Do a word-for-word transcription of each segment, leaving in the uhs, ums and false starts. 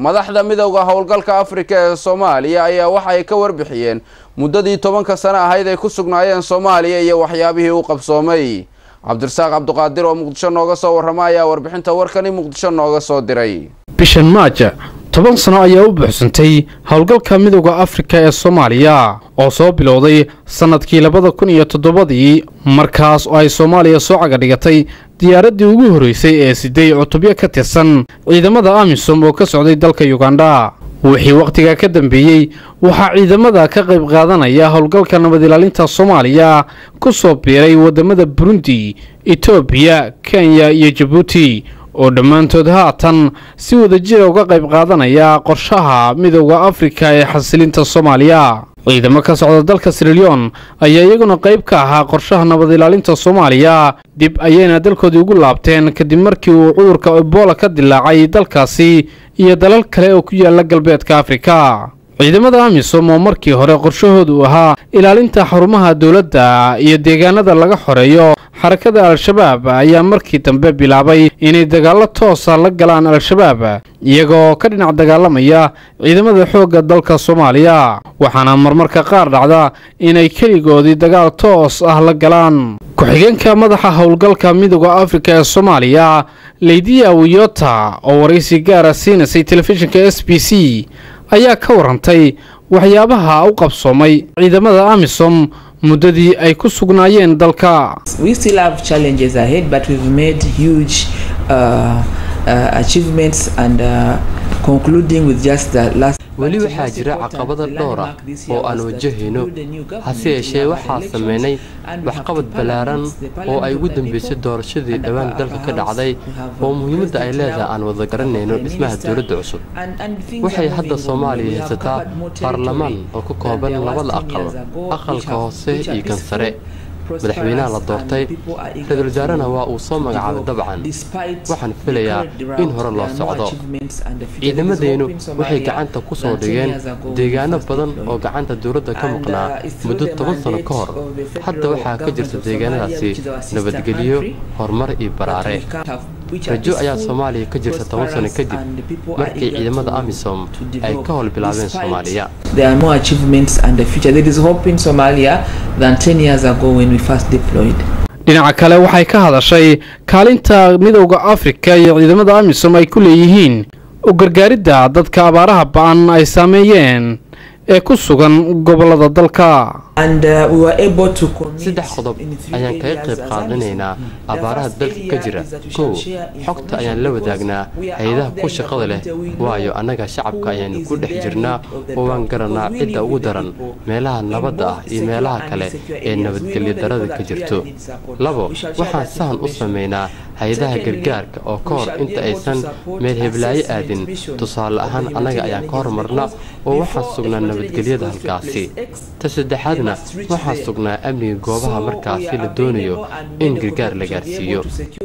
madaxda midowga howlgalka Afrika ee Soomaaliya ayaa waxa ay ka warbixiyeen muddadii tobanka sano ahayd ay ku sugnaayeen Soomaaliya iyo waxyaabihii uu qabsoomay. Cabdirasaaq Cabduqaadir oo Muqdisho nooga soo waramay ayaa warbixinta warkani Muqdisho nooga soo diray. bishan Maajo toban sano ayaa u buuxsantay howlgalka midowga Afrika ee Soomaaliya oo soo bilowday sanadkii labada kun iyo toddobadii markaas oo ay Soomaaliya soo caga dhigatay diyaaradii ugu horeysay ee sideed cutubyo ka tirsan ciidamada AMISOM oo ka socday dalka Uganda. wixii waqtiga ka dambeeyay waxa ciidamada ka qayb qaadanaya howlgalka nabad ilaalinta Soomaaliya ku soo biiray wadamada Burundi, Ethiopia, Kenya iyo Djibouti oo dhamaantood haatan si wada jir uga qayb qaadanaya qorshaha midowga Afrika ee xasilinta Soomaaliya. ciidamo ka socda dalka Sierra Leone ayaa iyaguna qayb ka ahaa qorshaha nabad ilaalinta Soomaaliya dib ayayna dalkoodii ugu laabteen kadib markii uu cudurka Ebola ka dilaacay dalkaasi iyo dalal kale oo ku yaala galbeedka Afrika. ciidamada AMISOM oo markii hore qorshahoodu ahaa ilaalinta xarumaha dawladda iyo deegaanada laga xoreeyo xarakada Al-Shabaab ayaa markii dambe bilaabay inay dagaalo toos ah la galaan Al-Shabaab iyagoo ka dhinac dagaalamaya ciidamada xoogga dalka Soomaaliya waxaana marmarka qaar dhacda inay kaligoodii dagaal toos ah la galaan. ku-xigeenka madaxa howlgalka midowga Afrika ee Soomaaliya Lydia Wiyota oo waraysi gaar ah siinayay telefishinka S B C ayaa ka warantay waxyaabaha u qabsoomay ciidamada AMISOM muddadii ay ku sugnaayeen dalka. We still have challenges ahead, but we've made huge uh, uh, achievements and uh, concluding with just the last wali waxaa jira caqabado dhowr ah oo aan wajahayno hase yeeshee waxaa sameynay waxqabad balaaran oo ay ugu dambeysay doorashadii dhawaan dalka ka dhacday oo muhiimadda ay leedahay aan wada garanayno dhismaha dawladda cusub. waxay hadda Soomaaliya haysataa baarlamaan oo ka kooban labada aqal aqalka hoose iyo kan sare. madaxweynaha la doortay ra'iisul wasaarena waa uu soo magacaabay dabcan waxaan filayaa in hore loo socdo. ciidamadeenu waxay gacanta ku soo dhigeen deegaano badan oo gacanta dawladda ka maqnaa muddo toban sano ka hor. hadda waxaa ka jirta deegaanadaasi nabadgelyo, horumar iyo baraare. rajo ayaa Soomaaliya ka jirta toban sano kadib markii ciidamada AMISOM ay ka howl bilaabeen Soomaaliya. There are more achievements and the future. There is hope in Somalia than ten years ago when we first deployed. dhinaca kale waxay ka hadashay kaalinta midowga Afrika iyo ciidamada AMISOM ay ku leeyihiin u gargaaridda dadka abaaraha ba'an ay saameeyeen ee ku sugan gobolada dalka. And uh, we were able to saddex qodob ayaan kaga qayb qaadanaynaa abaaraha dalka ka jira. kow xogta ayaan la wadaagnaa hay'adaha ku shaqada leh waayo annaga shacabka ayaan ku dhex jirnaa oo waan garanaa cidda ugu daran meelaha nabadda ah iyo meelaha kale ee nabadgelyo darada ka jirto. labo waxaan sahan u sameynaa hay'adaha gargaarka oo ka hor inta aysan meel heblaayo aadin. tusaale ahaan annaga ayaan ka hormarnaa oo waxaan sugnaa nabadgelyada halkaasi. ta saddexaad waxaan sugnaa amniga goobaha markaasi la doonayo in gargaar la gaarsiiyo.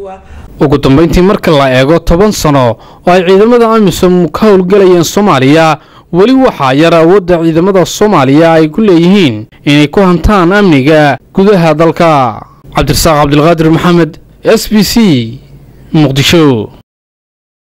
ugu dambeyntii marka la eego toban sano oo ay ciidamada AMISOM ka howlgalayeen Soomaaliya wali waxaa yar awoodda ciidamada Soomaaliya ay ku leeyihiin inay ku hantaan amniga gudaha dalka. Cabdirasaaq Cabduqaadir Maxamed S B C Muqdisho.